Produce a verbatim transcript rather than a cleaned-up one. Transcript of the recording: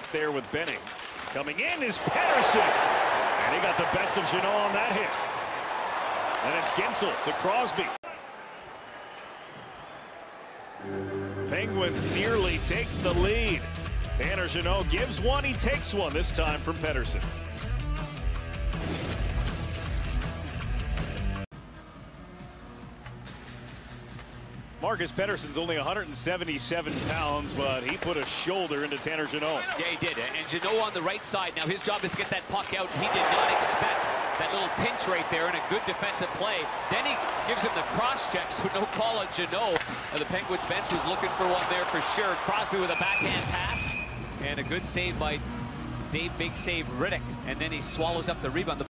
there with Benning. Coming in is Pettersson. And he got the best of Jeannot on that hit. And it's Gensel to Crosby. Penguins nearly take the lead. Tanner Jeannot gives one, he takes one, this time from Pettersson. Marcus Pettersson's only one hundred seventy-seven pounds, but he put a shoulder into Tanner Jeannot. Yeah, he did. And Jeannot on the right side. Now his job is to get that puck out. He did not expect that little pinch right there and a good defensive play. Then he gives him the cross check, so no call on Jeannot. The Penguins bench was looking for one there for sure. Crosby with a backhand pass and a good save by Dave Big Save Riddick. And then he swallows up the rebound.